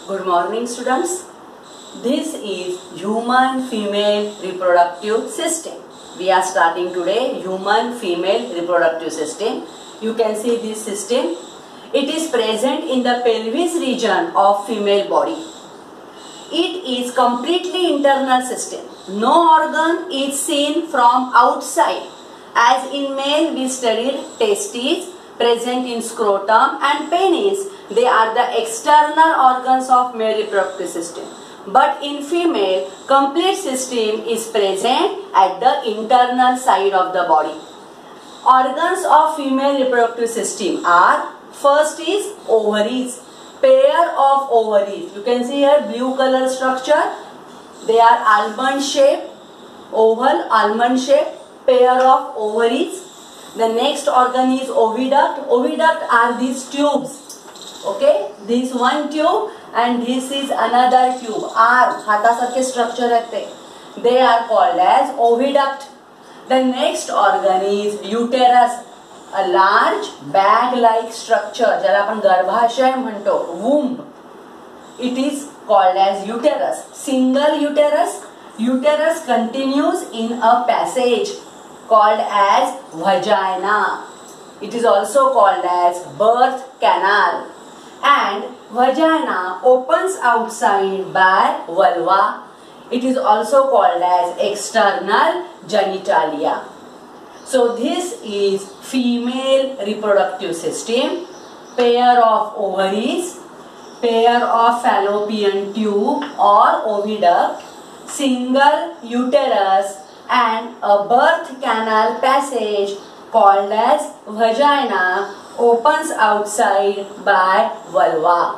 Good morning, students. This is human female reproductive system. We are starting today human female reproductive system. You can see this system. It is present in the pelvis region of female body. It is completely internal system. No organ is seen from outside. As in male we studied testes present in scrotum and penis. They are the external organs of male reproductive system. But in female, complete system is present at the internal side of the body. Organs of female reproductive system are, first is ovaries, pair of ovaries. You can see here blue color structure. They are almond shape, oval almond shape, pair of ovaries. The next organ is oviduct. Oviduct are these tubes. Okay, this one tube and this is another tube. Arm, हातासारखे structure रहते. They are called as oviduct. The next organ is uterus, a large bag-like structure. ज्याला आपण गर्भाशय म्हणतो, womb. It is called as uterus. Single uterus. Uterus continues in a passage called as vagina. It is also called as birth canal. And vagina opens outside by vulva. It is also called as external genitalia. So this is female reproductive system. Pair of ovaries, pair of fallopian tube or oviduct, single uterus and a birth canal passage called as vagina opens outside by vulva.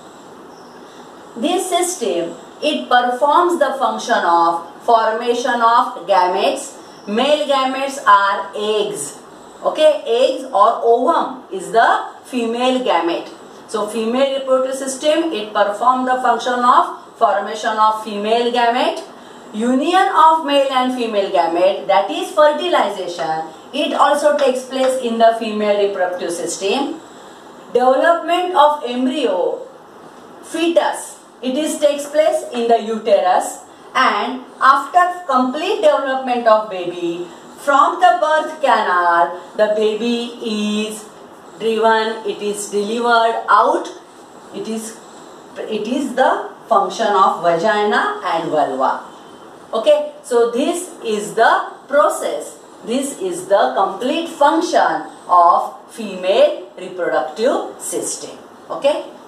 This system, it performs the function of formation of gametes. Male gametes are eggs. Okay, eggs or ovum is the female gamete. So female reproductive system, it performs the function of formation of female gamete. Union of male and female gamete, that is fertilization, it also takes place in the female reproductive system. Development of embryo, fetus, takes place in the uterus, and after complete development of baby, from the birth canal, the baby is driven, it is delivered out. It is the function of vagina and vulva. Okay, so this is the process. This is the complete function of female reproductive system. Okay.